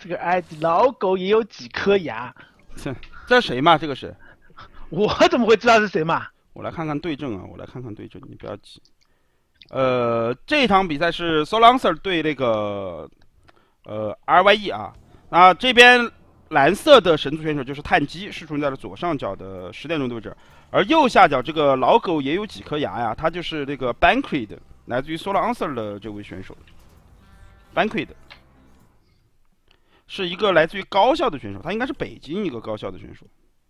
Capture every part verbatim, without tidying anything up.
这个 I D 老狗也有几颗牙。 这这谁嘛？这个是？ 我怎么会知道是谁嘛？ 我来看看对阵啊，我来看看对阵，你不要急。呃，这场比赛是 Solancer 对那个呃 R Y E 啊。那这边蓝色的神族选手就是碳基，是处在了左上角的十点钟的位置，而右下角这个老狗也有几颗牙呀，他就是那个 Bancred， 来自于 Solancer 的这位选手。Bancred 是一个来自于高校的选手，他应该是北京一个高校的选手。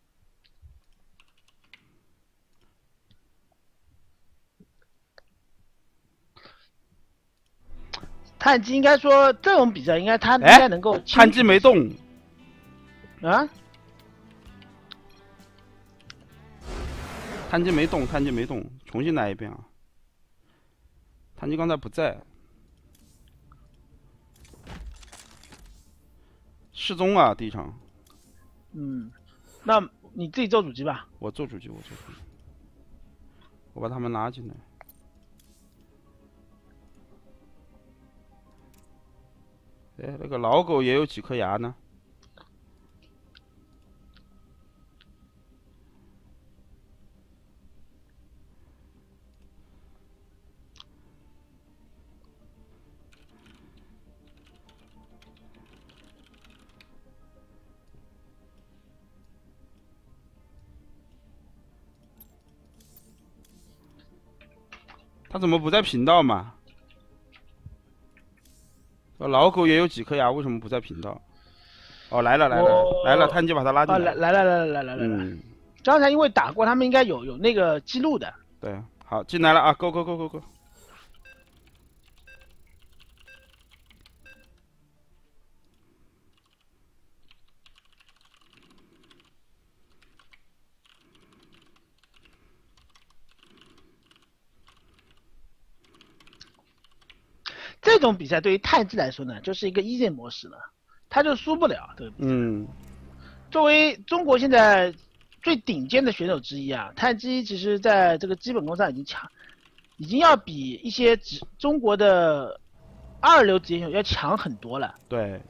碳基应该说这种比赛应该他应该能够。 碳基没动。 啊？ 碳基没动，碳基没动，重新来一遍啊！碳基刚才不在。失踪啊！第一场。 嗯，那你自己做主机吧。 我做主机，我做主机。我把他们拉进来。哎，那个老狗也有几颗牙呢？他怎么不在频道嘛？老狗也有几颗牙，为什么不在频道？哦，来了来了来了，碳基把他拉进来。 哦，来来来来来来来来。 嗯。 刚才因为打过，他们应该有有那个记录的。 对，好，进来了啊 ！Go go go go go。 这种比赛对于碳基来说呢，就是一个一线模式了，他就输不了这个比赛。 嗯。 作为中国现在最顶尖的选手之一啊，碳基其实在这个基本功上已经强，已经要比一些职中国的二流职业选手要强很多了。 对。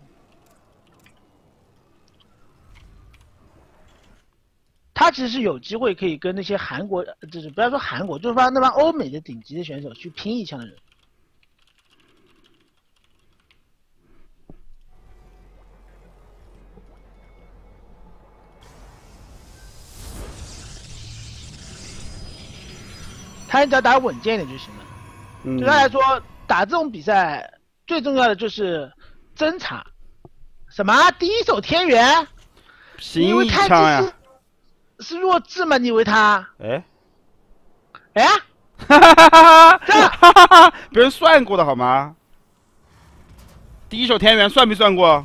他其实是有机会可以跟那些韩国，就是不要说韩国，就是说那帮欧美的顶级的选手去拼一枪的人。他只要打稳健一点就行了。 嗯、 对他来说，打这种比赛最重要的就是侦查。什么？第一手天元？ 你以为碳基是是弱智吗？你以为他？ 哎哎， 哈哈哈哈哈哈哈！别人算过的好吗？第一手天元算没算过？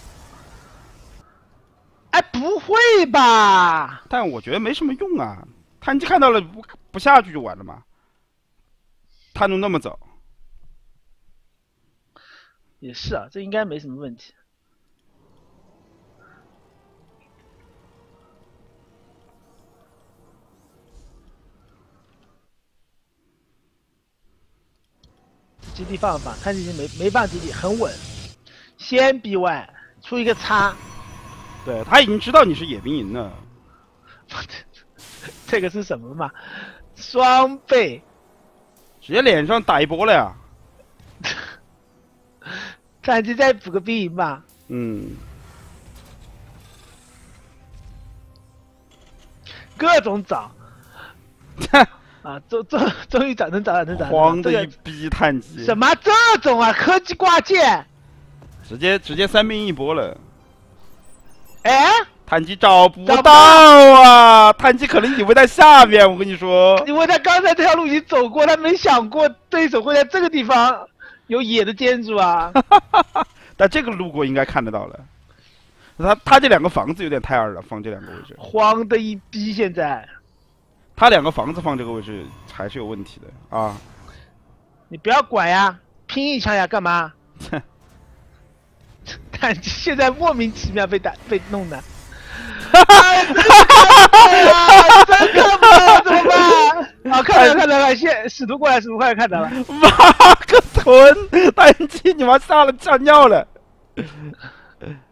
哎，不会吧？ 但我觉得没什么用啊。碳基看到了不不下去就完了嘛？探路那么早， 也是啊，这应该没什么问题。基地放放，碳基已经没没放基地，很稳。先 B Y 出一个叉， 对他已经知道你是野兵营了。 这个是什么嘛？双倍， 直接脸上打一波了呀！ 碳基再补个兵营吧。 嗯。 各种找。啊，终终终于找能找到能找到。 慌的一逼碳基。 什么这种啊？科技挂件。 直接直接三兵一波了。 哎。 碳基找不到啊！碳基可能以为在下面，我跟你说。 因为他刚才这条路已经走过，他没想过对手会在这个地方有野的建筑啊。 但这个路过应该看得到了。他他这两个房子有点太二了，放这两个位置。 慌的一逼，现在。 他两个房子放这个位置还是有问题的啊！ 你不要管呀，拼一枪呀，干嘛？碳基现在莫名其妙被打被弄的。哎，真可怕！真可怕！怎么办？啊，看到了，看到了，现使徒过来，使徒过来，看到了。 妈个屯，单机你妈吓了吓尿了。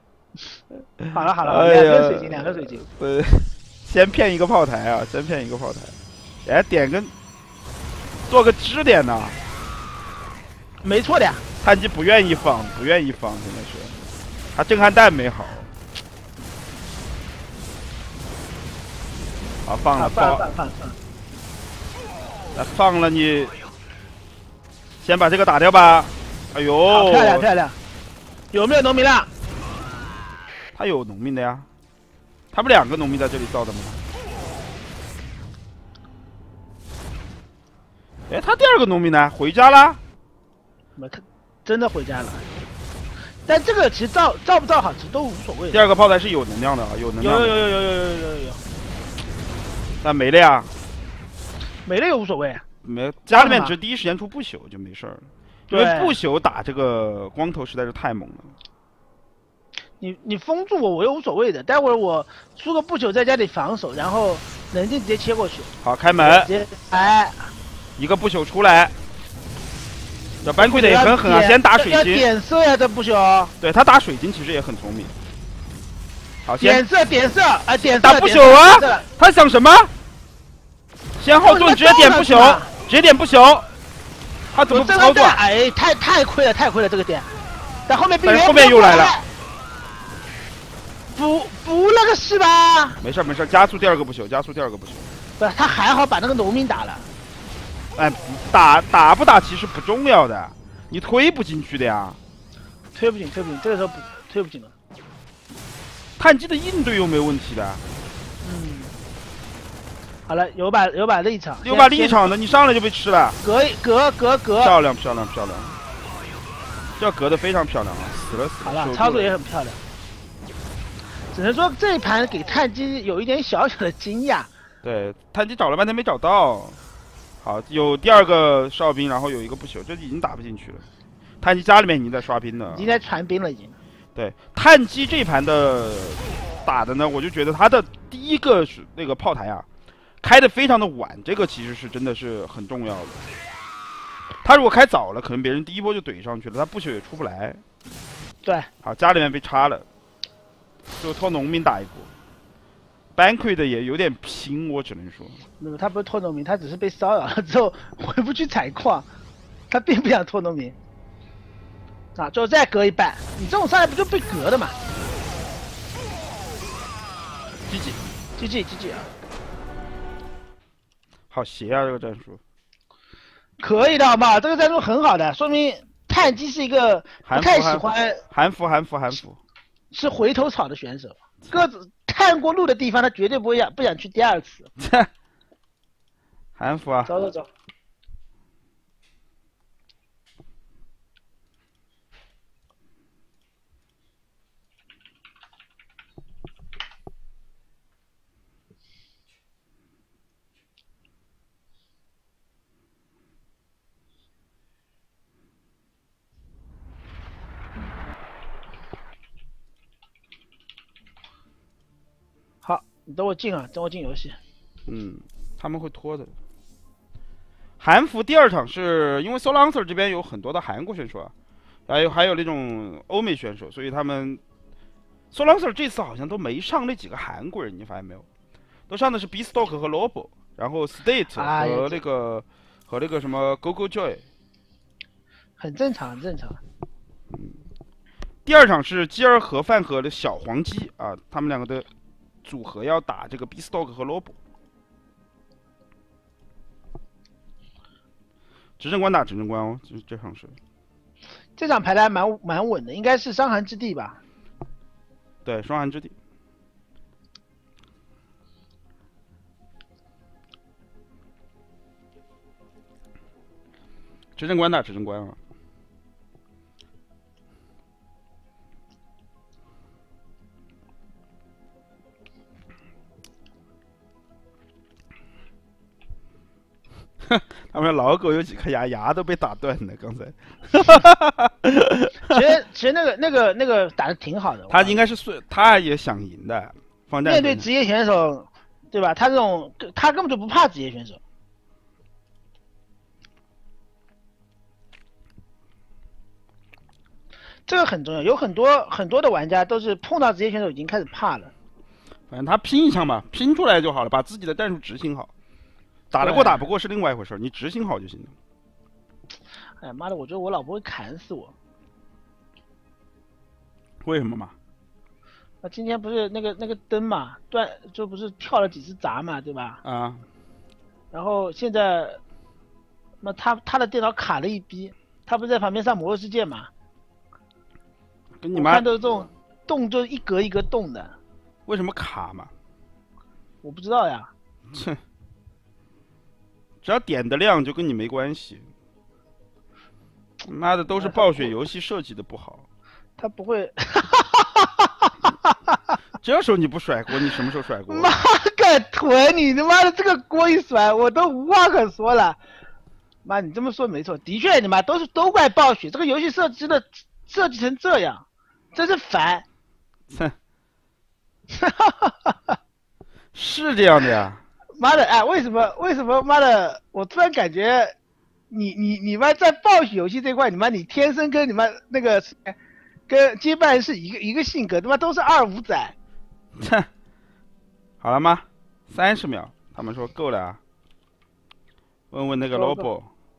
好了好了， 哎呀两个水晶，两个水晶。 呃，先骗一个炮台啊，先骗一个炮台，哎，点个做个支点呐。 没错的呀。 炭基不愿意放，不愿意放，真的是，他震撼弹没好。好，放了， 放放放放。 那放了你，先把这个打掉吧。哎呦， 好漂亮漂亮。有没有农民了？ 他有农民的呀，他不两个农民在这里造的吗？哎，他第二个农民呢？回家啦？ 没，他真的回家了。但这个其实造造不造好，其实都无所谓。 第二个炮台是有能量的啊，有能量。 有有有有有有有有有。 但没了呀。 没了也无所谓。 没，家里面只第一时间出不朽就没事了，因为不朽打这个光头实在是太猛了。 你你封住我，我又无所谓的。待会儿我出个不朽在家里防守，然后冷静直接切过去。 好，开门。 直接哎， 一个不朽出来。这班奎的也很狠啊，先打水晶。 要点色呀，这不朽。 对他打水晶其实也很聪明。好，先点色点色啊，点色打不朽啊！他想什么？先后盾直接点不朽，直接点不朽。他怎么不操作？ 哎，太太亏了，太亏了这个点。但后面但是后面又来了。 补补了个是吧？ 没事没事，加速第二个不朽，加速第二个不朽。 不，他还好把那个农民打了。 哎，打打不打其实不重要的，你推不进去的呀。 推不进，推不进，这个时候不推不进了。 炭基的应对又没问题的。 嗯。好了，有把有把立场， 有把立场的，你上来就被吃了。 隔隔隔隔。 漂亮漂亮漂亮，这隔得非常漂亮啊！死了死了。 好了，操作也很漂亮。只能说这一盘给炭基有一点小小的惊讶。 对，炭基找了半天没找到。好，有第二个哨兵，然后有一个不朽，这已经打不进去了。炭基家里面已经在刷兵了， 已经在传兵了，已经。 对，炭基这盘的打的呢，我就觉得他的第一个是那个炮台啊，开的非常的晚，这个其实是真的是很重要的。他如果开早了，可能别人第一波就怼上去了，他不朽也出不来。 对， 好，家里面被插了，就拖农民打一波。Banquet 的也有点拼，我只能说。 那么他不是拖农民，他只是被骚扰了之后回不去采矿，他并不想拖农民。啊，最后再隔一半，你这种上来不就被隔的嘛 ？G G G G G G 啊！ 好邪啊，这个战术。 可以的好不好？这个战术很好的，说明炭基是一个不太喜欢韩服韩服韩服， 是回头草的选手。个子看过路的地方，他绝对不会想不想去第二次。 韩服啊！ 走走走。好，你等我进啊，等我进游戏。 嗯，他们会拖的。韩服第二场是因为 Solancer 这边有很多的韩国选手啊，还有还有那种欧美选手，所以他们 Solancer 这次好像都没上那几个韩国人，你发现没有？都上的是 Beanstalk 和 Lobo， 然后 State 和那个、哎、和那个什么 Gogo Joy， 很正常，很正常。 嗯，第二场是基尔盒饭和的小黄鸡啊，他们两个的组合要打这个 Beanstalk 和 Lobo。执政官打执政官哦，这这场是。 这场排的还蛮蛮稳的，应该是伤寒之地吧？ 对，伤寒之地。执政官打执政官啊。他们老狗有几颗牙，牙都被打断了。刚才， 其实其实那个那个那个打的挺好的。 他应该是顺，他也想赢的。放面对职业选手，对吧？他这种他根本就不怕职业选手。 这个很重要，有很多很多的玩家都是碰到职业选手已经开始怕了。 反正他拼一枪吧，拼出来就好了，把自己的战术执行好，打得过打不过是另外一回事，你执行好就行了。 哎呀妈的，我觉得我老婆会砍死我。 为什么嘛？ 那今天不是那个那个灯嘛，断就不是跳了几次闸嘛，对吧？ 啊。 然后现在，那他他的电脑卡了一逼，他不是在旁边上魔兽世界嘛？ 跟你妈。 我看到这种洞就一格一格洞的。 为什么卡嘛？ 我不知道呀。 切，只要点的亮就跟你没关系。妈的，都是暴雪游戏设计的不好。 他不会。 这时候你不甩锅，你什么时候甩锅？ 妈个臀！你他妈的这个锅一甩，我都无话可说了。妈，你这么说没错，的确，你妈都是都怪暴雪，这个游戏设计的设计成这样，真是烦。 哼。是这样的呀。 妈的，哎，为什么为什么妈的？我突然感觉你你你妈在暴雪游戏这块，你妈你天生跟你妈那个跟接班人是一个一个性格，他妈都是二五仔。 哼。好了吗？三十秒，他们说够了啊。问问那个 Lobo。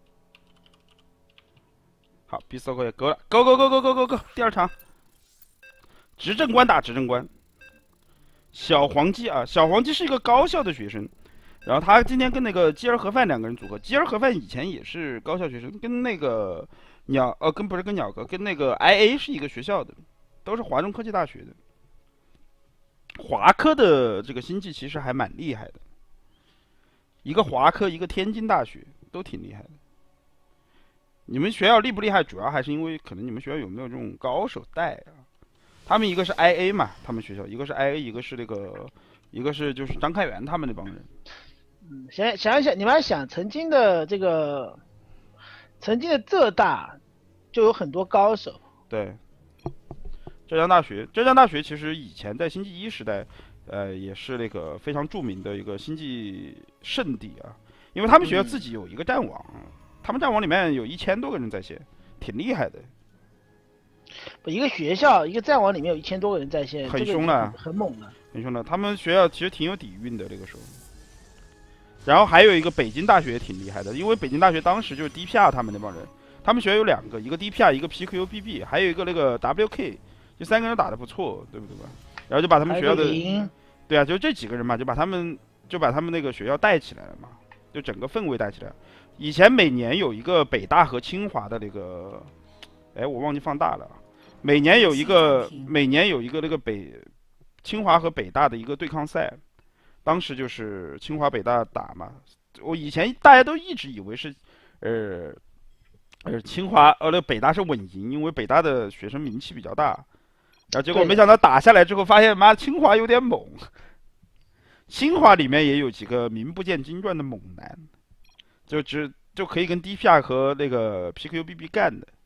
好 ，B 搜也够了，够够够够够够够，第二场。执政官打执政官。小黄鸡啊，小黄鸡是一个高校的学生，然后他今天跟那个基尔盒饭两个人组合。基尔盒饭以前也是高校学生，跟那个鸟呃跟不是跟鸟哥，跟那个 I A 是一个学校的，都是华中科技大学的。华科的这个星际其实还蛮厉害的，一个华科，一个天津大学，都挺厉害的。你们学校厉不厉害，主要还是因为可能你们学校有没有这种高手带啊？他们一个是 I A 嘛，他们学校一个是 I A， 一个是那个，一个是就是张开元他们那帮人。 嗯，想想一想，你们还想曾经的这个，曾经的浙大就有很多高手。 对。浙江大学，浙江大学其实以前在星际一时代，呃，也是那个非常著名的一个星际圣地啊，因为他们学校自己有一个战网，嗯、他们战网里面有一千多个人在线，挺厉害的。 不，一个学校一个战网里面有一千多个人在线， 很凶了， 很猛的， 很凶的。他们学校其实挺有底蕴的那个时候。然后还有一个北京大学也挺厉害的，因为北京大学当时就是 D P R 他们那帮人，他们学校有两个，一个 D P R， 一个 P Q B B， 还有一个那个 W K， 这三个人打得不错，对不对吧？然后就把他们学校的，对啊，就这几个人嘛，就把他们就把他们那个学校带起来了嘛，就整个氛围带起来了。以前每年有一个北大和清华的那个，哎，我忘记放大了。每年有一个，每年有一个那个北清华和北大的一个对抗赛，当时就是清华北大打嘛。我以前大家都一直以为是，呃，呃清华呃那北大是稳赢，因为北大的学生名气比较大。然后结果没想到打下来之后，发现妈清华有点猛。清华里面也有几个名不见经传的猛男，就只就可以跟 D P R 和那个 P Q B B 干的。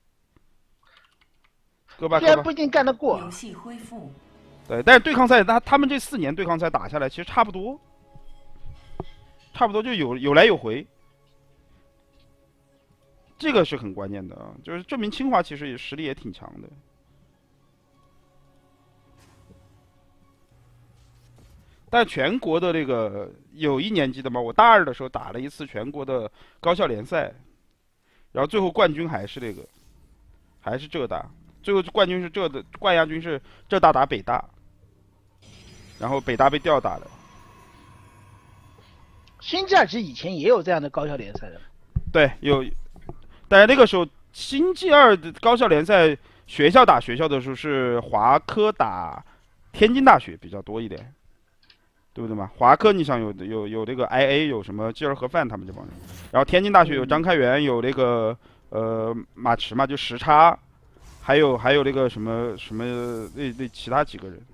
哥吧， 虽然不一定干得过。 游戏恢复。 对，但是对抗赛，他他们这四年对抗赛打下来，其实差不多，差不多就有有来有回，这个是很关键的啊，就是证明清华其实也实力也挺强的。但全国的那个有一年记得吗？我大二的时候打了一次全国的高校联赛，然后最后冠军还是那个，还是浙大。最后冠军是浙的，冠亚军是浙大打北大，然后北大被吊打了。 星际二其实以前也有这样的高校联赛的。 对，有，但是那个时候星际二的高校联赛，学校打学校的时候是华科打天津大学比较多一点，对不对嘛？华科你想有有有那个 I A， 有什么基尔盒饭他们这帮人，然后天津大学有张开元，有那个呃马驰嘛，就时差。还有还有那个什么什么那那其他几个人，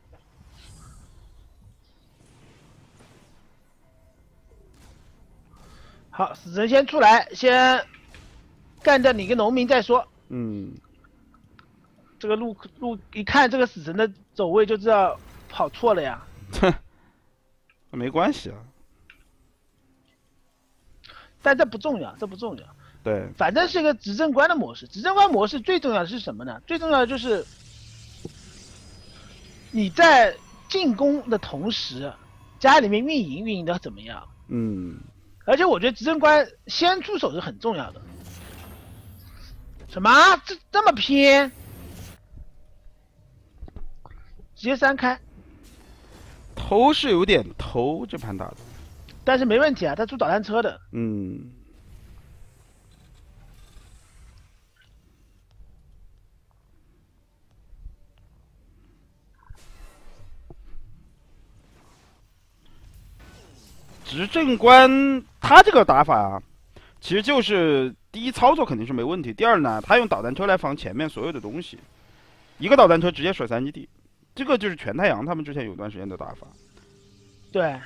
好，死神先出来，先干掉你个农民再说。 嗯， 这个路路一看这个死神的走位就知道跑错了呀。 哼，没关系啊。 但这不重要，这不重要。 对， 反正是一个执政官的模式。执政官模式最重要的是什么呢？最重要的就是你在进攻的同时，家里面运营运营的怎么样？ 嗯， 而且我觉得执政官先出手是很重要的。什么？这这么偏？直接三开， 偷是有点偷这盘打的， 但是没问题啊，他出导弹车的。 嗯。执政官他这个打法啊，其实就是第一操作肯定是没问题，第二呢，他用导弹车来防前面所有的东西，一个导弹车直接甩三基地，这个就是全太阳他们之前有段时间的打法。 对。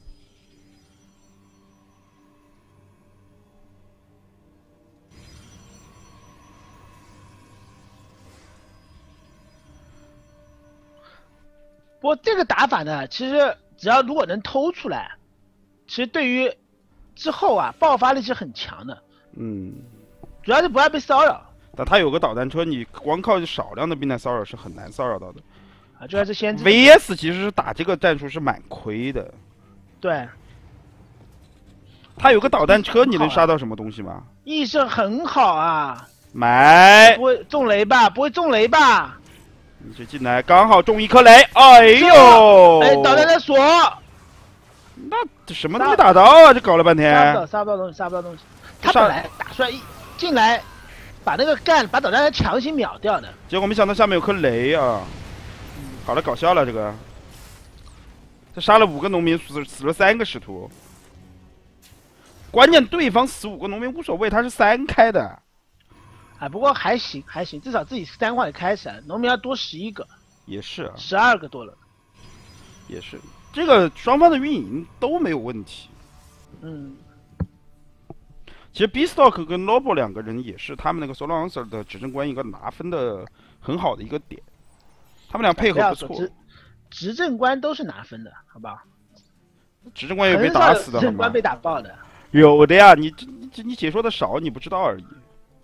不过这个打法呢，其实只要如果能偷出来，其实对于之后啊爆发力是很强的。 嗯， 主要是不要被骚扰。 但他有个导弹车，你光靠少量的兵来骚扰是很难骚扰到的。 啊，主要是先知。 V S 其实是打这个战术是蛮亏的。 对。 他有个导弹车，你能杀到什么东西吗？ 意识很好啊。 买。 不会中雷吧？不会中雷吧？ 你这进来刚好中一颗雷，哎呦！ 哎，导弹在锁。 那这什么都没打到啊！这搞了半天。 杀不到，杀不到东西，杀不到东西。他本来打出来一进来，把那个干，把导弹强行秒掉的。 结果没想到下面有颗雷啊！搞得搞笑了这个。这杀了五个农民，死死了三个使徒。关键对方死五个农民无所谓，他是三开的。 哎，不过还行还行，至少自己三块开起来，农民要多十一个。 也是啊。 十二个多了。 也是。这个双方的运营都没有问题。 嗯。 其实 B-Stock 跟 Noble 两个人也是他们那个 Solancer 的执政官一个拿分的很好的一个点，他们俩配合不错。 执执政官都是拿分的，好不好？ 执政官也被打死的， 执政官被打爆的。 有的呀，你你你解说的少，你不知道而已。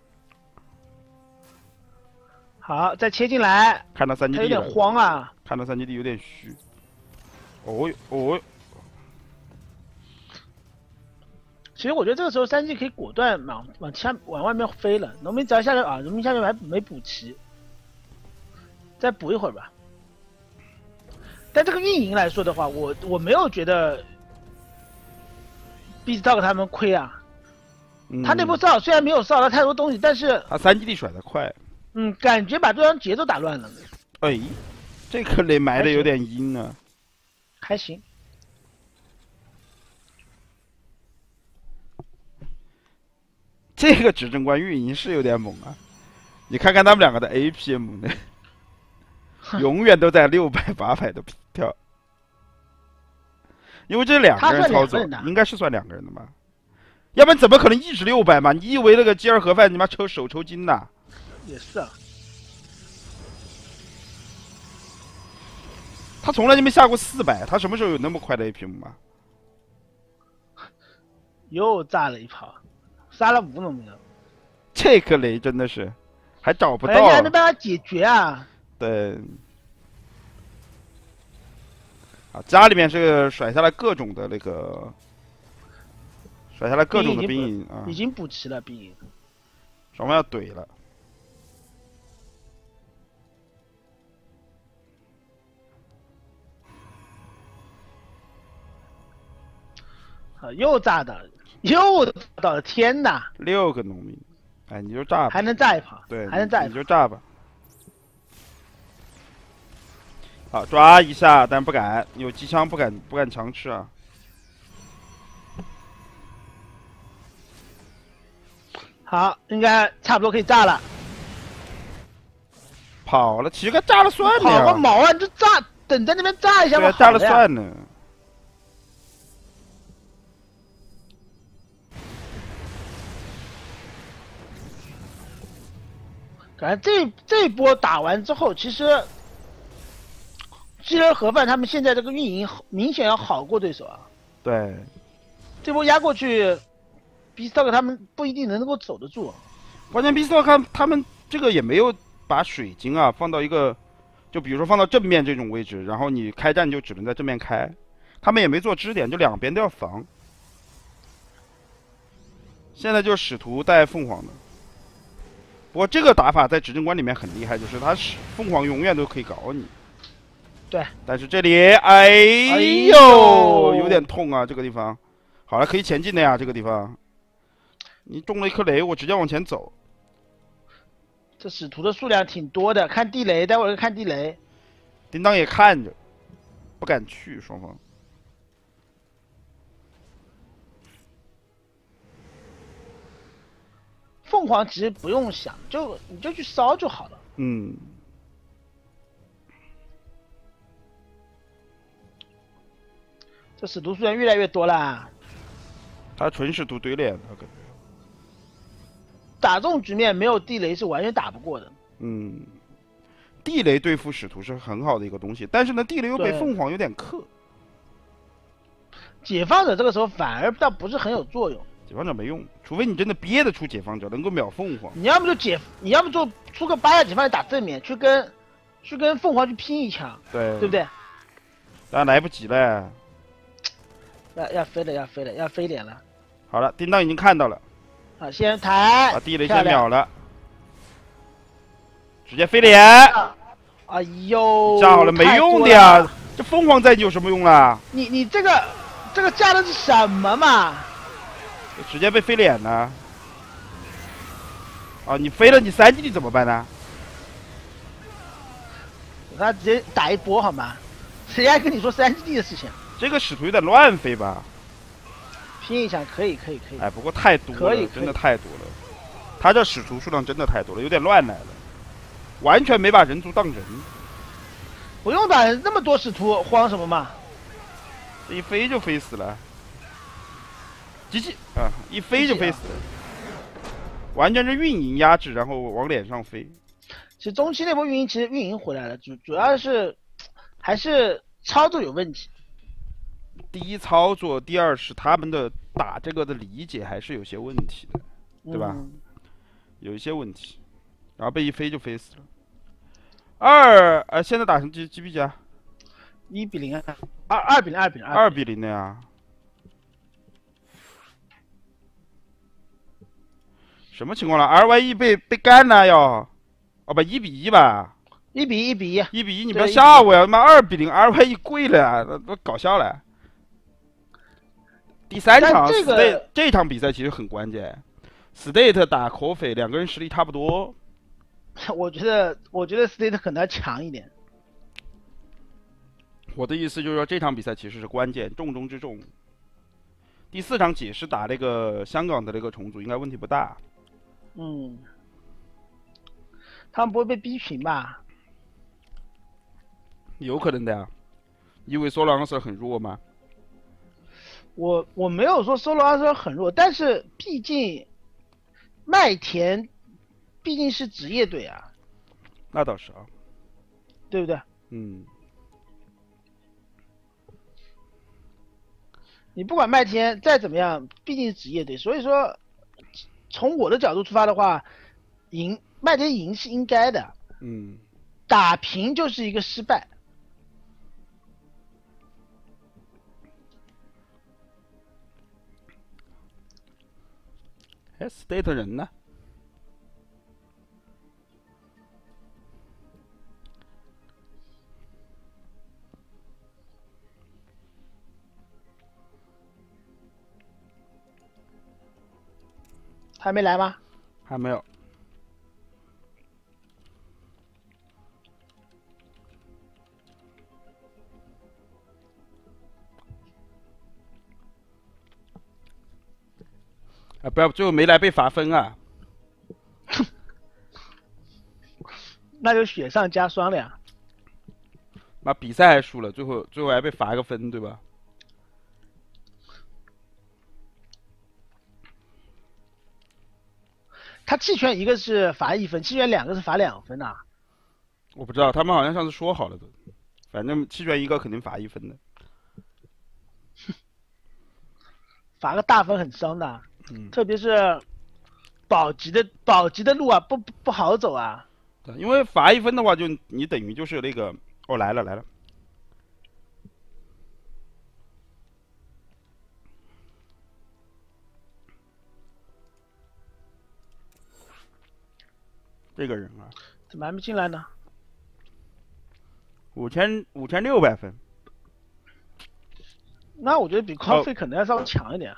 好，再切进来。 看到三基地有点慌啊。 看到三基地有点虚。哦哦。 其实我觉得这个时候三 G 可以果断往往下往外面飞了，农民只要下面啊，农民下面还没补齐，再补一会儿吧。但这个运营来说的话，我我没有觉得 B-Stock 他们亏啊。嗯、他那波骚扰虽然没有骚扰太多东西，但是他三基地甩得快， 嗯，感觉把对方节奏打乱了。 哎，这颗雷埋的有点阴啊。 还行。 这个执政官运营是有点猛啊！你看看他们两个的 A P M 呢，永远都在六百八百的跳。因为这两个人操作，应该是算两个人的吧？要不然怎么可能一直六百嘛？你以为那个饥饿盒饭你妈抽手抽筋呐？ 也是啊。 他从来就没下过四百，他什么时候有那么快的 A P M 吗？ 又炸了一炮。杀了五个农民了， 这颗雷真的是还找不到， 人家还没办法解决啊。 对，啊，家里面是甩下来各种的那个，甩下来各种的兵营啊， 已经补齐了兵营， 双方要怼了。 啊，又炸的。又到了，天哪！ 六个农民，哎，你就炸吧， 还能炸一炮， 对， 还能炸一炮， 你就炸吧。好，抓一下，但不敢，有机枪不敢不敢强吃啊。 好，应该差不多可以炸了。 跑了，起个炸了算了呀。 跑个毛啊！你就炸，等在那边炸一下嘛。 炸了算了。 感觉这这波打完之后，其实鸡人盒饭他们现在这个运营明显要好过对手啊。 对， 这波压过去 B stock 他们不一定能够走得住。 关键 B stock 他们这个也没有把水晶啊放到一个，就比如说放到正面这种位置，然后你开战就只能在正面开，他们也没做支点，就两边都要防。现在就是使徒带凤凰的，不过这个打法在执政官里面很厉害，就是他使凤凰永远都可以搞你。 对， 但是这里，哎呦，有点痛啊，这个地方。好了，可以前进的呀，这个地方。你中了一颗雷，我直接往前走。 这使徒的数量挺多的，看地雷，待会儿看地雷。 叮当也看着，不敢去，双方。 凤凰其实不用想，就你就去烧就好了。 嗯。 这使徒数量越来越多了。 他纯使徒堆脸，他感觉。 打这种局面没有地雷是完全打不过的。 嗯，地雷对付使徒是很好的一个东西，但是呢，地雷又被凤凰有点克。 解放者这个时候反而倒不是很有作用。 解放者没用，除非你真的憋得出解放者，能够秒凤凰。 你要么就解，你要么就出个八下解放者打正面，去跟去跟凤凰去拼一枪， 对， 对不对？ 但来不及了。 要要飞了，要飞了，要飞脸了。 好了，叮当已经看到了。 啊，先抬， 把地雷先秒了，直接飞脸。 哎呦， 架好了没用的呀，这凤凰在你有什么用啦？ 你你这个这个架的是什么嘛？ 直接被飞脸了。啊，你飞了，你三基地怎么办呢？ 他直接打一波好吗？谁还跟你说三基地的事情？ 这个使徒有点乱飞吧？ 拼一下可以可以可以。 哎，不过太多了， 可以真的太多了。他这使徒数量真的太多了，有点乱来了，完全没把人族当人。 不用打那么多使徒，慌什么嘛？ 这一飞就飞死了。机器啊，一飞就飞死了，完全是运营压制，然后往脸上飞。 其实中期那波运营其实运营回来了，主主要是还是操作有问题。 第一操作，第二是他们的打这个的理解还是有些问题的，对吧？嗯、有一些问题，然后被一飞就飞死了。二呃，现在打成几几比几啊？ 一比零啊，二二比零，二比零， 二比零的呀。什么情况了 ？R Y E 被被干了要？哦不，一比一吧。 一比一比一。 一比一，你不要吓我呀！他妈二比零 ，R Y E 跪了呀，那那搞笑了。第三场， 这个 State 这场比赛其实很关键 ，State 打口匪两个人实力差不多。 我觉得，我觉得 State 可能要强一点。 我的意思就是说，这场比赛其实是关键，重中之重。第四场解释打那个香港的那个重组，应该问题不大。 嗯，他们不会被逼平吧？ 有可能的呀，因为 Solo Answer 很弱吗？ 我我没有说 Solo Answer 很弱，但是毕竟麦田毕竟是职业队啊。 那倒是啊， 对不对？ 嗯。 你不管麦田再怎么样，毕竟是职业队，所以说从我的角度出发的话，赢麦田赢是应该的。 嗯。 打平就是一个失败。 哎 ，State 人呢？ 还没来吗？ 还没有。啊！不要，最后没来被罚分啊！ 那就雪上加霜了呀。 妈，比赛还输了，最后最后还被罚一个分，对吧？ 他弃权一个是罚一分，弃权两个是罚两分呐、啊。 我不知道，他们好像上次说好了的，反正弃权一个肯定罚一分的。 罚个大分很伤的。 嗯， 特别是保级的保级的路啊，不不不好走啊。 对，因为罚一分的话，就你等于就是那个，哦，来了来了。这个人啊， 怎么还没进来呢？ 五千五千六百分。 那我觉得比 Coffee 可能要稍微强一点。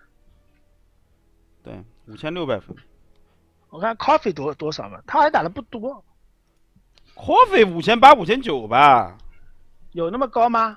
对，五千六百分。 我看 Coffee 多多少嘛，他还打的不多。 Coffee 五千八、五千九吧？ 有那么高吗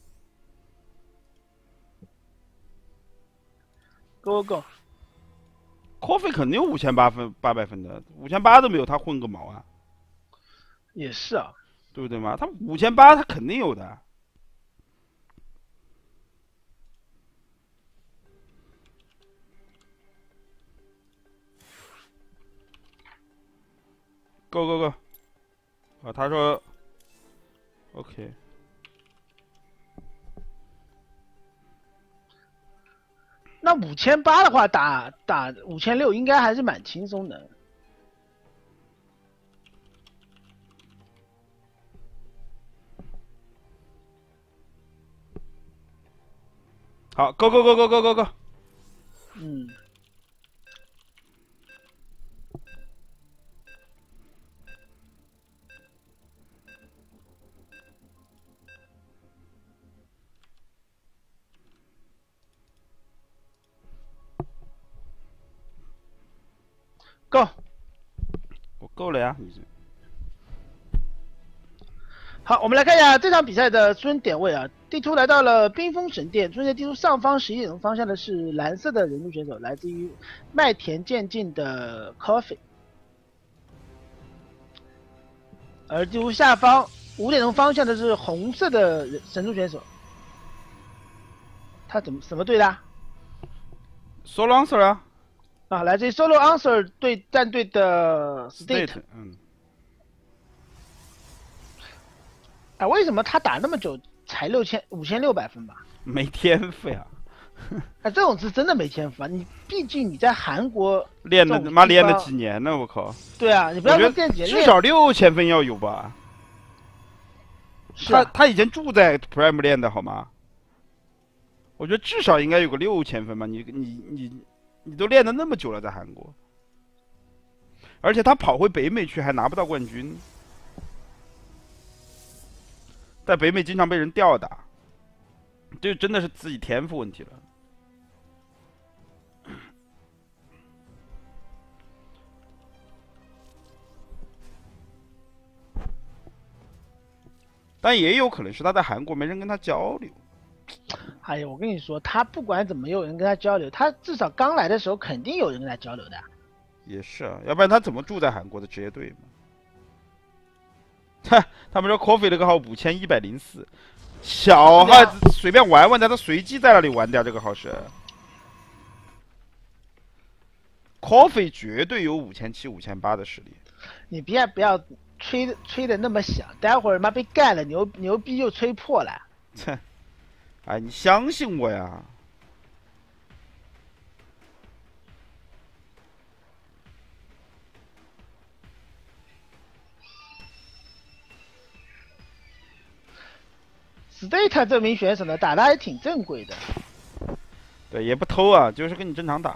？Go Go。 Coffee 肯定有五千八分、八百分的，五千八都没有，他混个毛啊！ 也是啊， 对不对嘛？他五千八，他肯定有的。Go Go Go！ 啊，他说 OK。 那五千八的话打打五千六应该还是蛮轻松的。 好，Go Go Go Go Go Go Go！ 嗯。Go。 我够了呀，已经。 好，我们来看一下这场比赛的出生点位啊。地图来到了冰封神殿，出现在地图上方十一点钟方向的是蓝色的人族选手，来自于麦田渐进的 Coffee。而地图下方五点钟方向的是红色的神族选手，他怎么什么队的、啊、 ？Solo Answer 啊。 啊，来自于 Solo Answer 队战队的 State。 State。 嗯。 哎，为什么他打那么久才六千五千六百分吧？ 没天赋呀！ 哎，这种是真的没天赋啊！你毕竟你在韩国练了他妈练了几年呢，我靠！ 对啊，你不要说练几年， 至少六千分要有吧？ 是啊、 他他以前住在 Prime 练的好吗？我觉得至少应该有个六千分吧。你你你你都练了那么久了，在韩国，而且他跑回北美去还拿不到冠军，在北美经常被人吊打，这真的是自己天赋问题了。但也有可能是他在韩国没人跟他交流。 哎呀，我跟你说，他不管怎么有人跟他交流，他至少刚来的时候肯定有人跟他交流的。 也是啊，要不然他怎么住在韩国的职业队嘛？哈，他们说 Coffee 那个号五千一百零四，小孩子随便玩玩的，他随机在那里玩的这个号是。Coffee 绝对有五千七、五千八的实力。 你别不要吹吹的那么响，待会儿妈被干了，牛牛逼又吹破了。 切，哎，你相信我呀！ State 这名选手呢，打的还挺正规的。 对，也不偷啊，就是跟你正常打。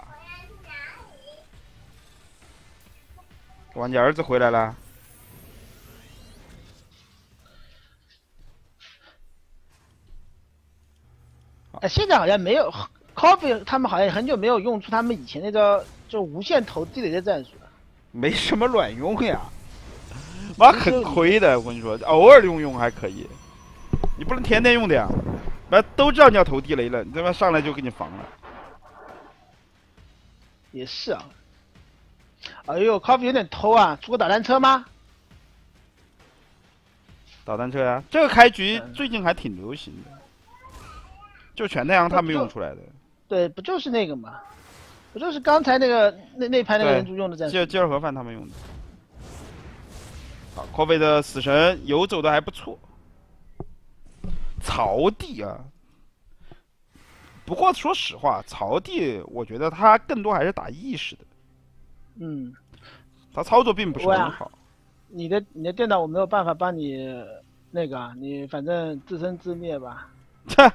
哇，你儿子回来了。 哎，现在好像没有 Coffee， 他们好像很久没有用出他们以前那个就无限投地雷的战术了。 没什么卵用呀，妈很亏的，我跟你说，偶尔用用还可以，你不能天天用的呀。那都知道你要投地雷了，你他妈上来就给你防了。 也是啊。哎呦 ，Coffee 有点偷啊，出个导弹车吗？ 导弹车呀，这个开局最近还挺流行的。就全太阳他们用出来的， 对，不就是那个嘛，不就是刚才那个那那盘那个人族用的战术？ 接接尔盒饭他们用的。好 ，Coffee 的死神游走的还不错。曹地啊， 不过说实话，曹帝我觉得他更多还是打意识的， 嗯， 他操作并不是很好。 你的你的电脑我没有办法帮你那个，你反正自生自灭吧。 切，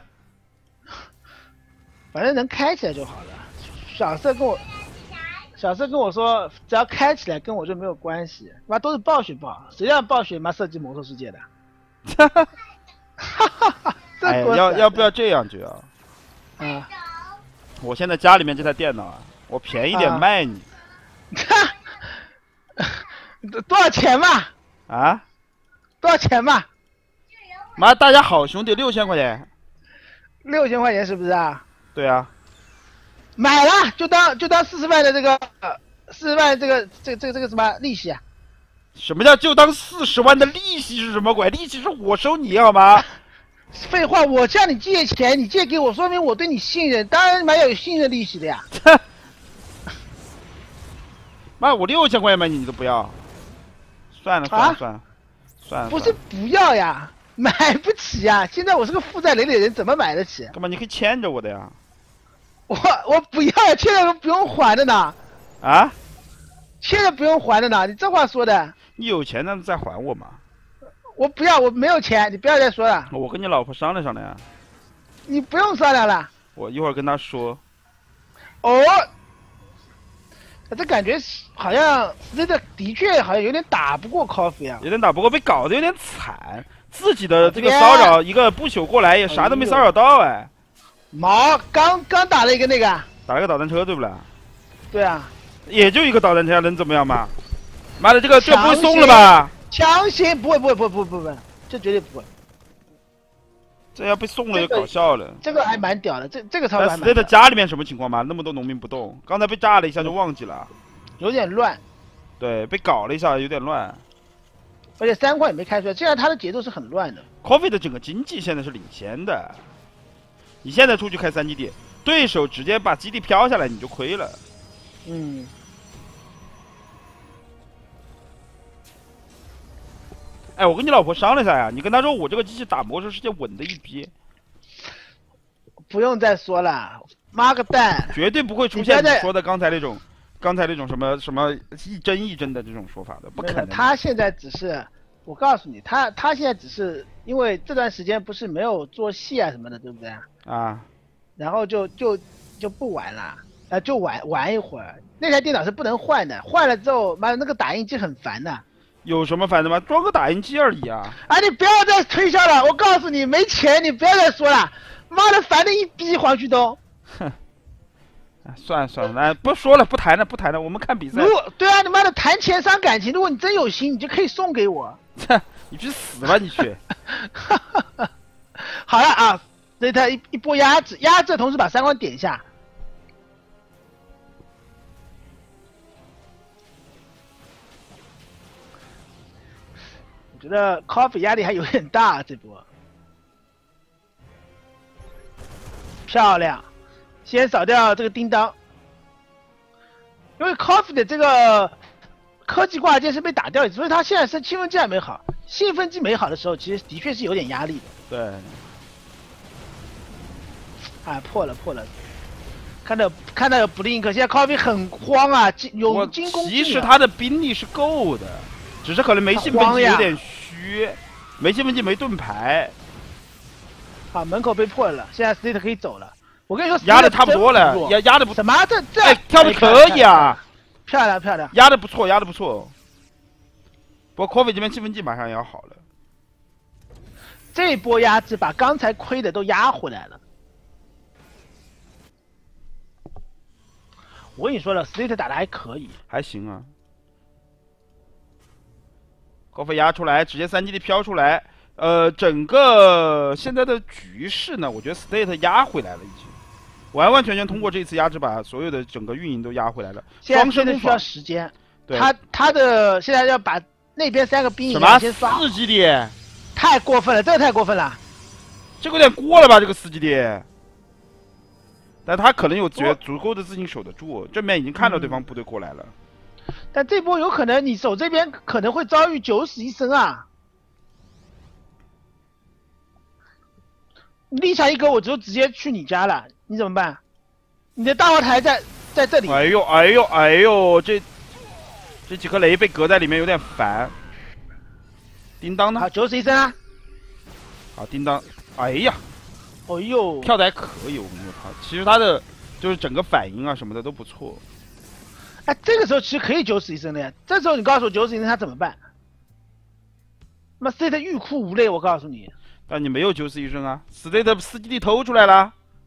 反正能开起来就好了。小色跟我，小色跟我说，只要开起来跟我就没有关系。妈都是暴雪不好，谁让暴雪妈设计魔兽世界的？哈哈哈哈！ 哎，要要不要这样就要？ 啊！ 我现在家里面这台电脑啊，我便宜点卖你。 哈、啊，多少钱嘛？ 啊？ 多少钱嘛？ 妈，大家好兄弟，六千块钱。 六千块钱是不是啊？ 对啊。 买了就当就当四十万的这个四十万这个这个这个这个什么利息啊？ 什么叫就当四十万的利息是什么鬼？利息是我收你好吗？ 废话，我向你借钱，你借给我，说明我对你信任，当然蛮有信任利息的呀。 妈，我六千块钱买你，你都不要？算了算了、啊、算了算了， 不是不要呀，买不起呀！现在我是个负债累累的人，怎么买得起？ 干嘛？你可以欠着我的呀。 我我不要，欠着不用还的呢。 啊？ 欠着不用还的呢？你这话说的。 你有钱那再还我嘛。 我不要，我没有钱，你不要再说了。 我跟你老婆商量商量呀。 你不用商量了。 我一会儿跟她说。 哦。这感觉好像这个的确好像有点打不过 Coffee 啊。 有点打不过，被搞得有点惨。自己的这个骚扰一个不朽过来也啥都没骚扰到哎。 毛刚刚打了一个那个。 打了个导弹车对不啦？ 对啊。 也就一个导弹车，能怎么样嘛？妈的，这个这不会送了吧？ 强行不会不会不会不会不会，这绝对不会。 这要被送了就搞笑了。 这个、这个还蛮屌的，这这个操作还蛮屌的。 在家里面什么情况嘛？那么多农民不动，刚才被炸了一下就忘记了， 有点乱。 对，被搞了一下，有点乱。 而且三块也没开出来，这样他的节奏是很乱的。 Coffee 的整个经济现在是领先的，你现在出去开三基地，对手直接把基地飘下来，你就亏了。 嗯。 哎，我跟你老婆商量一下呀，你跟她说我这个机器打魔兽世界稳的一逼。 不用再说了，妈个蛋！ 绝对不会出现你说的刚才那种，刚才那种什么什么一针一针的这种说法的，不可能。 他现在只是，我告诉你，他他现在只是因为这段时间不是没有做戏啊什么的，对不对？ 啊。 然后就就就不玩了，啊，就玩玩一会儿。那台电脑是不能换的，换了之后，妈那个打印机很烦的。 有什么烦的吗？装个打印机而已啊！ 啊，你不要再推销了，我告诉你，没钱，你不要再说了。妈的，烦的一逼，黄旭东。 哼，算了算了，来不说了，不谈了，不谈了，我们看比赛。 如果对啊，你妈的谈钱伤感情，如果你真有心，你就可以送给我。 哼，你去死吧，你去！ 好了啊，这他一一波压制，压制的同时把三观点一下。我觉得 Coffee 压力还有点大，这波。漂亮，先扫掉这个叮当，因为 Coffee 的这个科技挂件是被打掉，所以他现在是兴奋剂还没好，兴奋剂没好的时候，其实的确是有点压力的。 对。 啊，破了破了，看到看到有 Blink， 现在 Coffee 很慌啊，有进攻、啊。 其实他的兵力是够的，只是可能没兴奋剂有点虚，没兴奋剂没盾牌。 啊，门口被破了，现在 State 可以走了。我跟你说， 压的差不多了，压压的不什么？这这、 哎、跳的可以啊， 漂亮漂亮， 压的不错，压的不错。不过 Coffee 这边兴奋剂马上也要好了。 这一波压制把刚才亏的都压回来了。我跟你说了 ，State 打的还可以， 还行啊。Coffee 压出来，直接三基地飘出来。呃，整个现在的局势呢，我觉得 State 压回来了，已经完完全全通过这次压制把所有的整个运营都压回来了。 现在需要时间， 对， 他他的现在要把那边三个兵营先刷。 四基地？ 太过分了，这个太过分了， 这个有点过了吧？这个四基地，但他可能有足足够的自信守得住，正面已经看到对方部队过来了。 嗯、但这波有可能你守这边可能会遭遇九死一生啊！立场一哥，我就直接去你家了。 你怎么办？你的大炮台在在这里。 哎呦哎呦哎呦，这这几颗雷被隔在里面有点烦。叮当呢？ 好，九死一生啊！ 好，叮当，哎呀， 哦呦， 跳的还可以，我跟你说他，其实他的就是整个反应啊什么的都不错。 哎，这个时候其实可以九死一生的呀。这时候你告诉我九死一生他怎么办？那么 State 欲哭无泪，我告诉你。 但你没有九死一生啊 ，State 司机地偷出来了。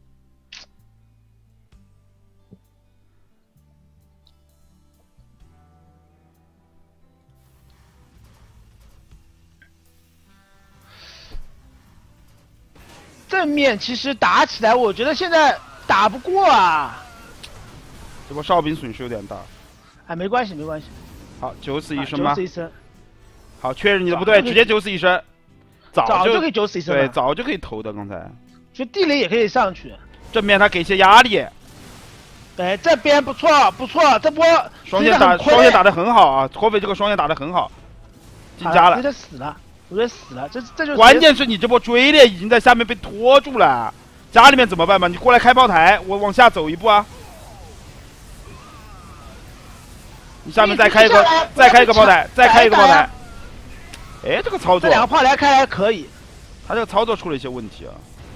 正面其实打起来，我觉得现在打不过啊。 这波哨兵损失有点大。 哎，没关系，没关系。 好，九死一生吗？ 九死一生。 好，确认你的不对，直接九死一生。早早就可以九死一生了。 对，早就可以投的，刚才。 就地雷也可以上去。 正面他给些压力。 哎，这边不错不错，这波双线打双线打得很好啊，合肥这个双线打得很好。进家了。 有点死了，有点死了，这这就关键是你这波追猎已经在下面被拖住了，家里面怎么办嘛？你过来开炮台，我往下走一步啊。你下面再开一个，再开一个炮台，再开一个炮台。哎，这个操作， 这两个炮台开还可以， 他这个操作出了一些问题啊。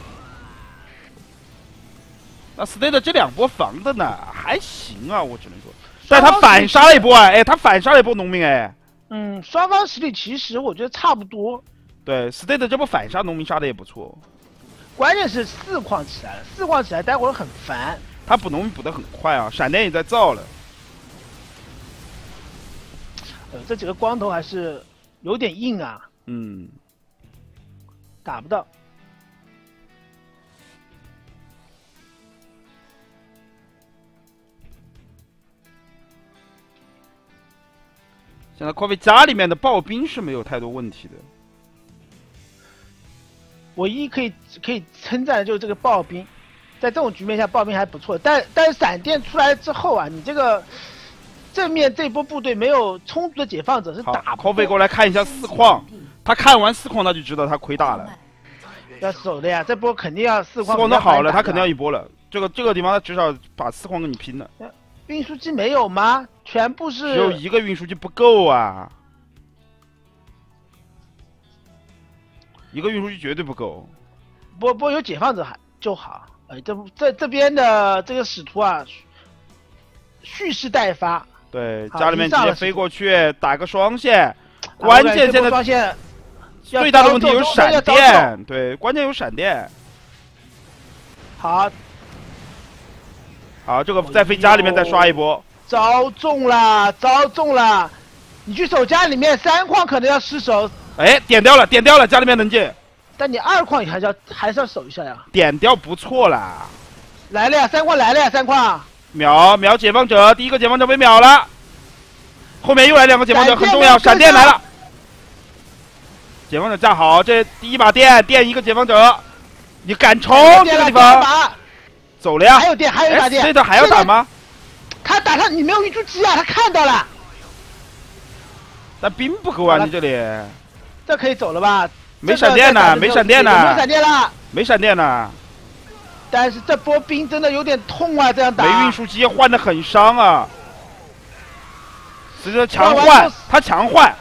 那 State 这两波防的呢，还行啊，我只能说，但他反杀了一波啊，哎，他反杀了一波农民哎。 嗯，双方实力其实我觉得差不多。 对 ，State 这波反杀农民杀的也不错。 关键是四矿起来了，四矿起来待会儿很烦。 他补农民补的很快啊，闪电也在造了。 呃，这几个光头还是有点硬啊。 嗯， 打不到。 现在 Coffee 家里面的刨冰是没有太多问题的。 唯一可以可以称赞的就是这个刨冰，在这种局面下刨冰还不错，但但是闪电出来之后啊，你这个正面这波部队没有充足的解放者是打不过。 Coffee 过来看一下四矿，他看完四矿他就知道他亏大了。 要守的呀，这波肯定要四矿。 四矿都好了，他肯定要一波了。这个这个地方他至少把四矿跟你拼了。 运输机没有吗？全部是只有一个运输机不够啊，一个运输机绝对不够。 不不有解放者还就好。哎，这这这边的这个使徒啊，蓄势待发。 对，家里面直接飞过去打个双线，关键现在双线最大的问题有闪电，对，关键有闪电。 好。 好，这个在飞家里面再刷一波， 招中了，招中了！你去守家里面，三矿可能要失守。 哎，点掉了，点掉了，家里面能进。 但你二矿也还是要还是要守一下呀。 点掉不错啦。 来了呀，三矿来了呀，三矿。 秒秒解放者，第一个解放者被秒了，后面又来两个解放者，很重要，闪电来了。解放者架好，这第一把电电一个解放者，你敢冲这个地方？走了呀！ 还有电，还有一把电。 State还要打吗？ 他打他，你没有运输机啊！他看到了。 但兵不够啊！你这里。 这可以走了吧？ 没闪电呢，没闪电呢。 没闪电了。 没闪电呢。 但是这波兵真的有点痛啊！这样打。 没运输机换的很伤啊。直接强换，他强换。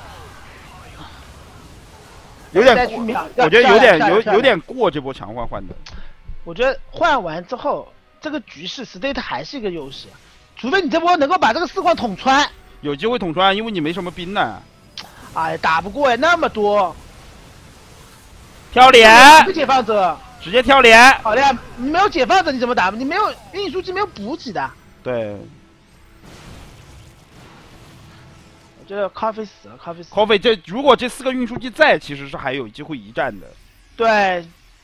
有点过，我觉得有点有有点过这波强换换的。 我觉得换完之后，这个局势 State 还是一个优势，除非你这波能够把这个四矿捅穿。 有机会捅穿，因为你没什么兵呢。 哎，打不过呀，那么多。 跳脸。 一个解放者。 直接跳脸。 好了呀，你没有解放者你怎么打？你没有运输机，没有补给的。 对。 我觉得咖啡死了，咖啡死了。 咖啡这如果这四个运输机在，其实是还有机会一战的。 对。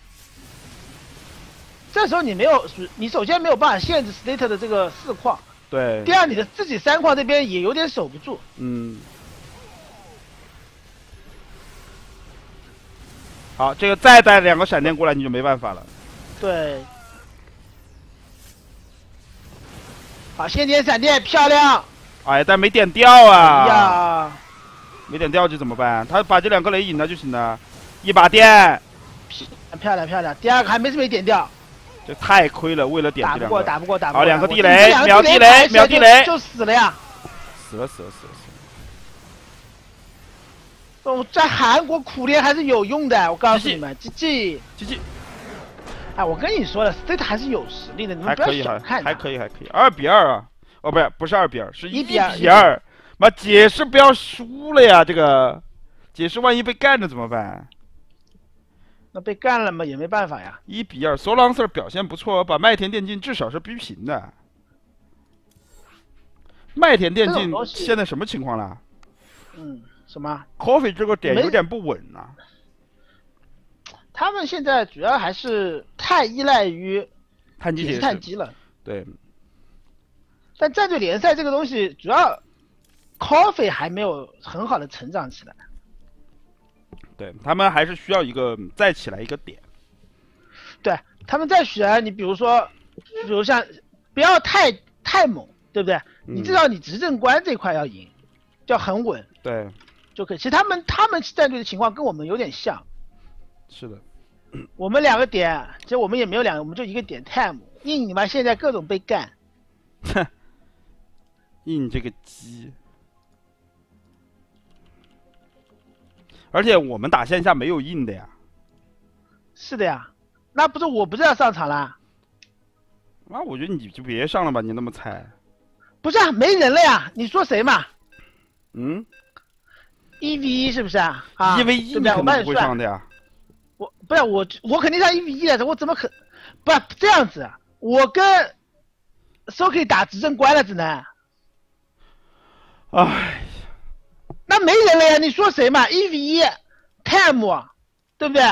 这时候你没有，你首先没有办法限制 State 的这个四矿， 对。 第二，你的自己三矿这边也有点守不住。 嗯。好，这个再带两个闪电过来，你就没办法了。 对。好，先点闪电，漂亮。 哎，但没点掉啊！ 哎呀， 没点掉就怎么办？他把这两个雷引了就行了，一把电。 漂亮漂亮，第二个还没是没点掉。 这太亏了，为了点打不过， 这两个， 打不过，打不过。 好，两个我地雷， 这秒地雷， 地雷， 秒地雷， 就死了呀！ 死了死了死了死了。 哦，在韩国苦练还是有用的，我告诉你们，G G G G， 哎，我跟你说了 ，State 还是有实力的，你们不要还可以，还小看他。 还可以，还可以，二比二啊！哦，不是，不是二比二，是一比比二。妈，解释不要输了呀！这个解释万一被干了怎么办？ 那被干了嘛，也没办法呀。 一比二 ，Solancer 表现不错，把麦田电竞至少是逼平的。麦田电竞现在什么情况了？ 嗯，什么 ？Coffee 这个点有点不稳啊。 他们现在主要还是太依赖于碳基解释碳基了。 对。 但战队联赛这个东西，主要 Coffee 还没有很好的成长起来。 对他们还是需要一个再起来一个点。 对他们再选，你比如说，比如像不要太太猛，对不对？ 嗯、 你至少你执政官这块要赢，要很稳。 对， 就可以。其实他们他们战队的情况跟我们有点像。 是的。 我们两个点，其实我们也没有两个，我们就一个点 time。硬你妈现在各种被干。 哼，硬这个鸡。而且我们打线下没有硬的呀。 是的呀，那不是我不是要上场啦？ 那我觉得你就别上了吧，你那么菜。 不是啊，没人了呀，你说谁嘛？ 嗯。 一 v 一是不是啊？啊， 一 v 一你肯定不会上的呀。 我不是我我肯定上一 v 一的，我怎么可不是这样子？我跟 Soki 打执政官了，只能。 唉。 那没人了呀，你说谁嘛？一 v 一 time， 对不对？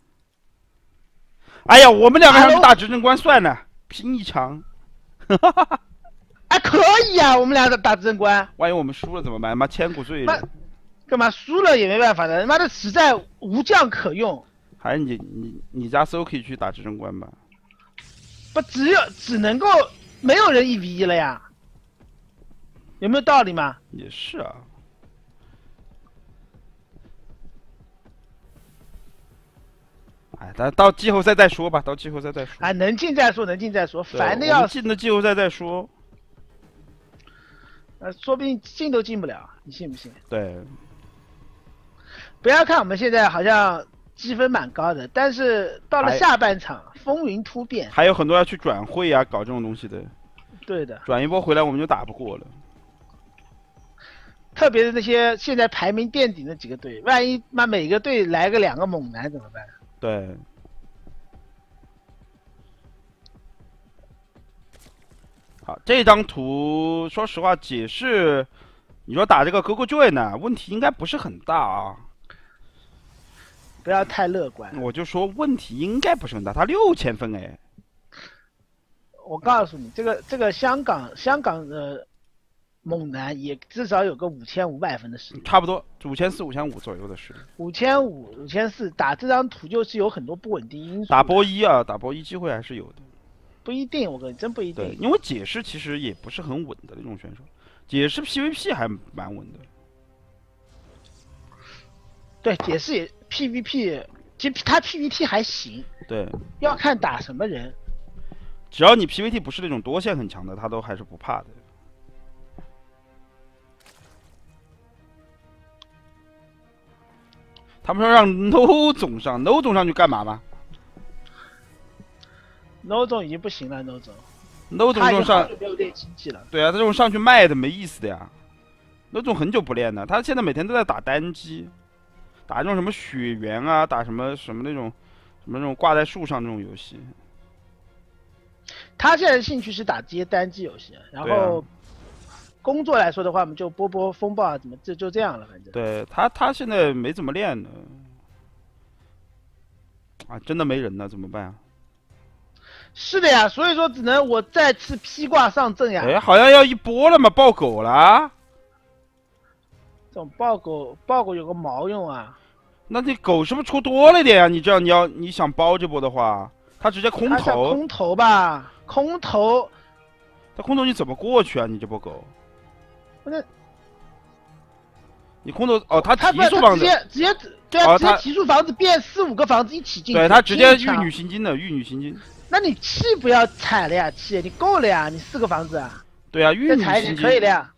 哎呀，我们两个上去打执政官算了，拼一场。 哎，可以啊，我们俩打执政官。 万一我们输了怎么办？妈，千古罪人。 干嘛输了也没办法的，他妈的实在无将可用。 还是你你你家 Soki 去打执政官吧。 不，只有只能够没有人一 v 一了呀，有没有道理嘛？ 也是啊。哎，咱到季后赛再说吧，到季后赛再说。 哎，能进再说，能进再说，烦的要死。 进的季后赛再说。 呃，说不定进都进不了，你信不信？ 对。 不要看我们现在好像积分蛮高的，但是到了下半场风云突变， 还有很多要去转会啊，搞这种东西的。 对的。 转一波回来我们就打不过了。 特别是那些现在排名垫底的几个队，万一妈每个队来个两个猛男怎么办？ 对。好，这张图说实话解释，你说打这个 Gogo Joy 呢，问题应该不是很大啊。 不要太乐观。 我就说问题应该不是很大，他六千分哎。 我告诉你，这个这个香港香港的猛男也至少有个五千五百分的实力。 差不多五千四、五千五左右的实力。 五千五、五千四，打这张图就是有很多不稳定因素。 打波一啊，打波一机会还是有的。 不一定，我跟你真不一定。 对，因为解释其实也不是很稳的那种选手，解释 P V P 还蛮稳的。 对，解释也 P V P， 其实他 P V T 还行。 对。 要看打什么人。 只要你 P V T 不是那种多线很强的，他都还是不怕的。他们说让 No 总上 ，No 总上去干嘛吗 ？No 总已经不行了 ，No 总。 No 总就上没有练经济了。 对啊，他这种上去卖的没意思的呀。No 总很久不练了，他现在每天都在打单机，打那种什么雪原啊，打什么什么那种什么那种挂在树上那种游戏。 他现在的兴趣是打这些单机游戏，然后工作来说的话，我们就波波风暴啊，怎么就就这样了，反正。 对他，他现在没怎么练呢，啊，真的没人呢，怎么办啊？ 是的呀，所以说只能我再次披挂上阵呀。 哎，好像要一波了嘛，爆狗了。 这种爆狗，爆狗有个毛用啊？ 那这狗是不是出多了点呀、啊？你这样你要你想包这波的话，他直接空投。 空投吧。空投， 他空投你怎么过去啊？你这波狗， 不是， 你空投哦，他提速房子，直接直接对啊， 哦、 直接提速房子变四五个房子一起进去， 对他直接玉女心经的玉女心经。 那你气不要踩了呀，气你够了呀，你四个房子啊， 对啊，玉女再踩一点心经可以的呀。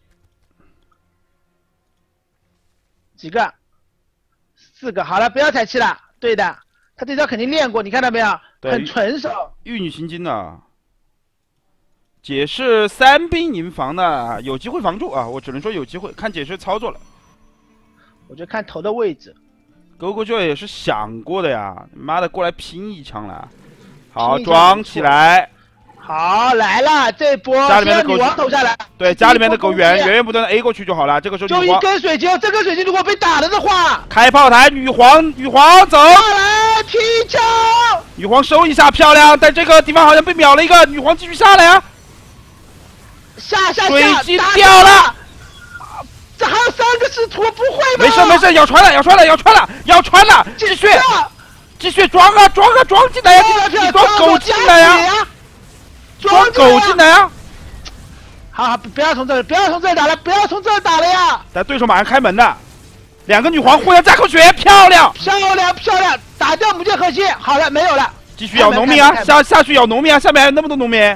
几个？四个，好了，不要踩气了。对的，他这招肯定练过，你看到没有？ 对很纯手。 玉女心经啊，解释三兵营防呢，有机会防住啊，我只能说有机会，看解释操作了。 我就看头的位置。 狗狗就也是想过的呀，妈的过来拼一枪了。好， 拼一枪装起来。 好，来了，这波家里面的狗女王投下来。 对，家里面的狗源源源源不断的 A 过去就好了。这个时候就一女皇根水晶，这根水晶如果被打了的话， 开炮台，女皇女皇走， 下来踢球。 女皇收一下漂亮，但这个地方好像被秒了一个，女皇继续下来啊。 下下下， 水晶打掉了。 这还有三个使徒，不会吧？ 没事没事，要穿了要穿了要穿了要穿了，继续继续装啊装啊装进来呀，你装狗进来呀，装狗进来呀。 好好，不要从这里，不要从这里打了，不要从这里打了呀！ 但对手马上开门了，两个女皇互相加口血，漂亮漂亮漂亮，打掉母舰核心，好了，没有了， 继续咬农民啊，下下去咬农民啊，下面还有那么多农民。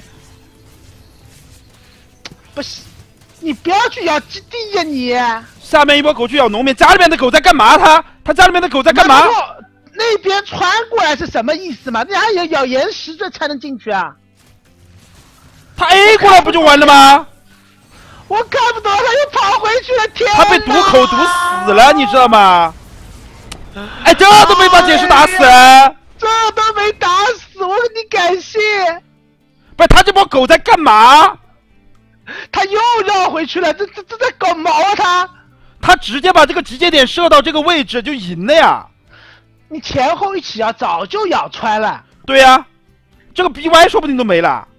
不是，你不要去咬基地呀你！ 下面一波狗去咬农民，家里面的狗在干嘛？他他家里面的狗在干嘛？ 那边穿过来是什么意思嘛？你还要咬岩石这才能进去啊？ 他 A 过来不就完了吗？ 我看不懂，他又跑回去了，天！ 他被毒口毒死了，你知道吗？哎，这都没把解释打死， 哎、这都没打死，我你敢信？ 不是他这波狗在干嘛？ 他又绕回去了，这这这在搞毛啊他！ 他直接把这个集结点射到这个位置就赢了呀！ 你前后一起咬，早就咬穿了。 对呀、啊，这个 B Y 说不定都没了。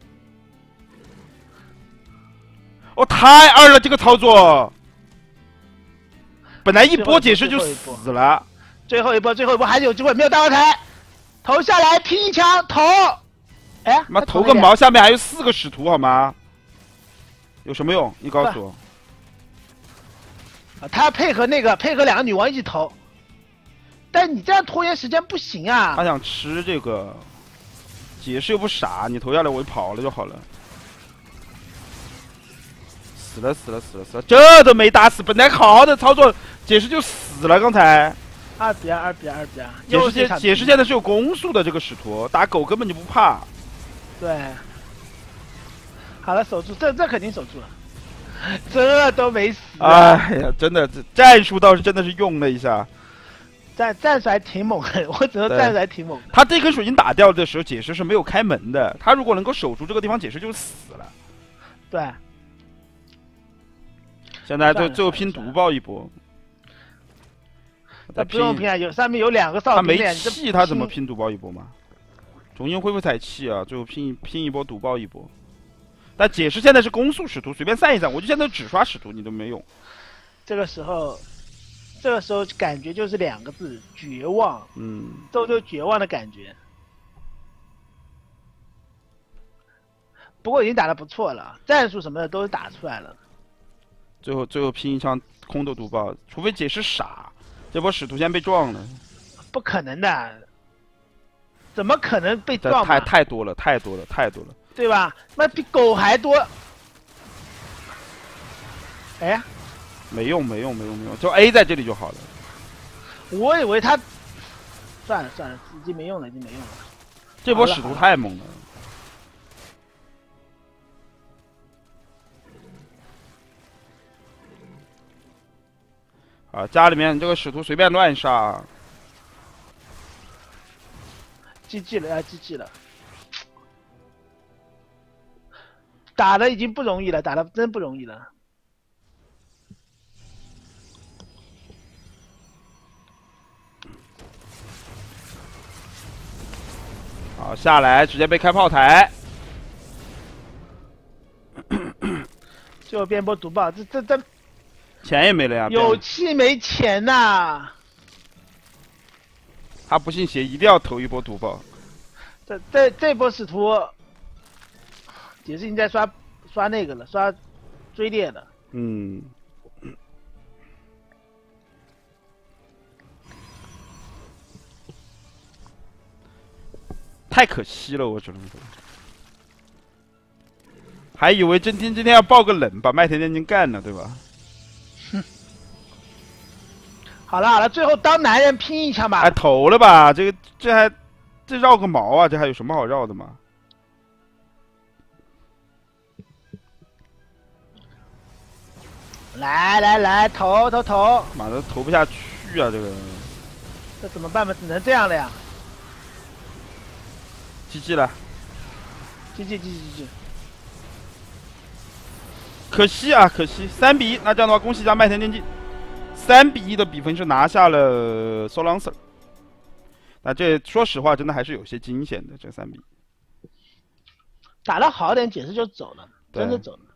哦，太二了，这个操作。本来一波解释就死了。 最后一波，最后一波还是有机会，没有大后台，投下来拼一枪投。哎， 妈投个毛！下面还有四个使徒，好吗？有什么用？你告诉我。 啊，他要配合那个，配合两个女王一起投。但你这样拖延时间不行啊！ 他想吃这个，解释又不傻，你投下来我就跑了就好了。死了死了死了死了，这都没打死，本来好好的操作，解释就死了。刚才二比二，二比二，二比二。 解释现解释现在是有攻速的，这个使徒打狗根本就不怕。 对。好了，守住，这这肯定守住了，这都没死。 哎呀，真的，这战术倒是真的是用了一下。 战战术还挺猛的，我只能战术还挺猛的。 他这根水晶打掉的时候，解释是没有开门的。他如果能够守住这个地方，解释就死了。 对。 现在最最后拼毒爆一波。 那不用拼啊，有上面有两个哨兵。 他没气，他怎么拼毒爆一波嘛？重新恢复采气啊，最后拼拼一波毒爆一波。但解释现在是攻速使徒，随便散一散，我就现在只刷使徒，你都没用。 这个时候。这个时候感觉就是两个字：绝望。 嗯， 都就绝望的感觉。不过已经打得不错了，战术什么的都打出来了。 最后最后拼一枪空投毒爆，除非解释傻，这波使徒先被撞了。 不可能的，怎么可能被撞？ 太太多了，太多了，太多了， 对吧？那比狗还多。哎呀！ 没用，没用，没用，没用，就 A 在这里就好了。 我以为他，算了算了，已经没用了，已经没用了。 这波使徒太猛了。啊，家里面这个使徒随便乱杀。 G G 了啊 ，G G 了。打的已经不容易了，打的真不容易了。 好，下来直接被开炮台， 最后变波毒爆，这这这钱也没了呀！ 有气没钱呐、啊！ 他不信邪，一定要投一波毒爆。 这这这波使徒，解释已经在刷刷那个了，刷追猎了。 嗯。 太可惜了，我只能说。还以为真天今天要爆个冷，把麦田电竞干了，对吧？ 哼。好了好了，最后当男人拼一枪吧。 哎，投了吧，这个这还这绕个毛啊？这还有什么好绕的吗？ 来来来，投投投！ 妈的，投不下去啊！这个， 这怎么办吧？只能这样了呀。 G G 了 ，G G G G G G。 可惜啊，可惜，三比一。那这样的话，恭喜一下麦田电竞，三比一的比分是拿下了 Solancer。那这说实话，真的还是有些惊险的，这三比一。 打得好点，解释就走了，真的走了。